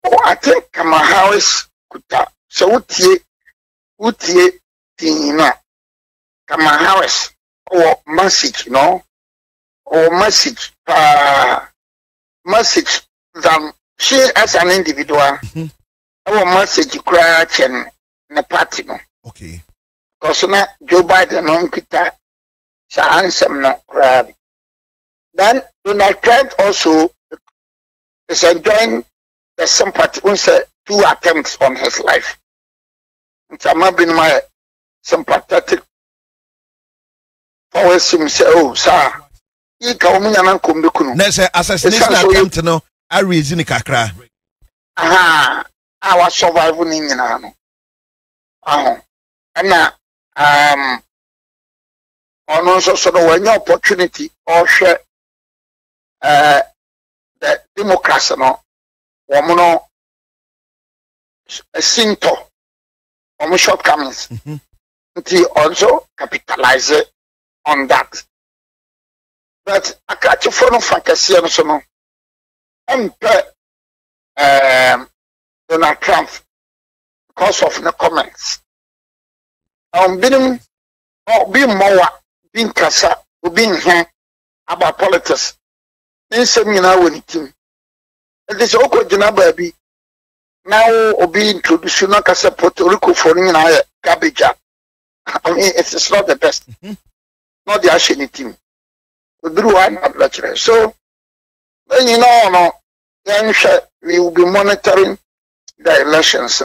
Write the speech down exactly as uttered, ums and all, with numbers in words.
Oh, I think Kamala Harris could have. So, what ye, what ye, Tina, Kamala Harris, or message, you know, or message, uh, message than she as an individual, mm-hmm. Our message crash and the party, no. Okay. Because now Joe Biden on kita, so handsome no crab. Then Donald Trump also is enjoying the sympathy on two attempts on his life. It's not been my sympathetic always him say, oh, sir, you come in and come to Kuno. There's an assassination attempt, no, I reason in Kakra. Aha, I was surviving in Nano. Oh, and now, um, on also sort of when opportunity or share uh, the democracy, no, woman, a sinto, or shortcomings, until also capitalize on that. But I catch a phone of fantasy and so on. And um, Donald Trump, because of the comments. Um, being or being more, being Kasa, being here about politics. Then send me now when it came. And this awkward baby. Now, or be introduced to Kasa Puerto Rico for me now, garbage. I mean, it's not the best. Mm-hmm. Not the Ashini team. We do one lecture. So, then you know, no, then we will be monitoring the elections.